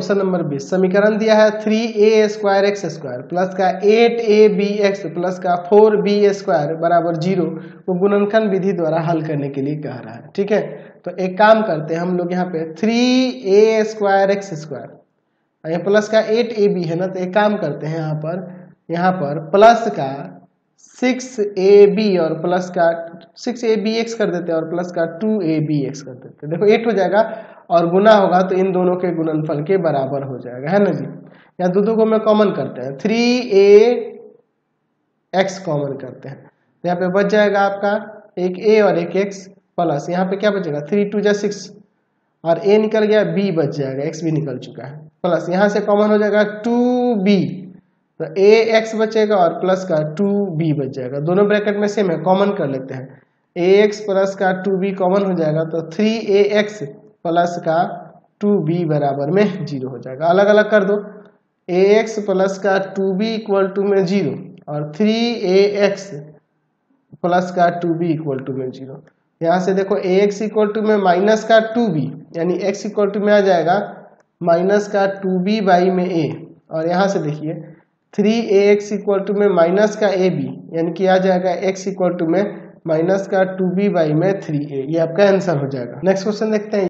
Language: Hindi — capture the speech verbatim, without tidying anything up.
क्वेश्चन नंबर बीस, समीकरण दिया है three A square X square plus का eight A B X plus का फोर बी स्क्वायर बराबर जीरो को गुणनखंड विधि द्वारा हल करने के लिए कह रहा है। ठीक है, तो एक काम करते हैं हम लोग यहाँ पे three A square X square यहाँ प्लस का एट ए बी है ना, तो एक काम करते हैं यहाँ पर यहाँ पर प्लस का सिक्स ए बी और प्लस का सिक्स ए बी एक्स कर देते हैं और प्लस का टू ए बी एक्स कर देते हैं। देखो एट हो जाएगा और गुना होगा तो इन दोनों के गुणनफल के बराबर हो जाएगा, है ना जी। यहाँ दोनों को मैं कॉमन करते हैं, थ्री ए एक्स कॉमन करते हैं, तो यहाँ पे बच जाएगा आपका एक ए और एक एक्स प्लस यहाँ पे क्या बचेगा थ्री टू जा सिक्स और ए निकल गया, बी बच जाएगा, एक्स भी निकल चुका है, प्लस यहाँ से कॉमन हो जाएगा टू बी, तो ए एक्स बचेगा और प्लस का टू बी बच जाएगा। दोनों ब्रैकेट में सेम है, कॉमन कर लेते हैं, ए एक्स प्लस का टू बी कॉमन हो जाएगा, तो थ्री ए एक्स प्लस का टू बी बराबर में जीरो हो जाएगा। अलग अलग कर दो, ए एक्स प्लस का टू बी इक्वल टू में जीरो और थ्री ए एक्स प्लस का टू बी इक्वल टू में जीरो। यहाँ से देखो ए एक्स इक्वल टू में माइनस का टू बी यानी एक्स इक्वल टू में आ जाएगा माइनस का टू बी बाई में ए, और यहाँ से देखिए three A X equal to में माइनस का ए बी यानी कि आ जाएगा एक्स इक्वल टू में माइनस का टू बी बाई में थ्री ए, ये आपका आंसर हो जाएगा। नेक्स्ट क्वेश्चन देखते हैं।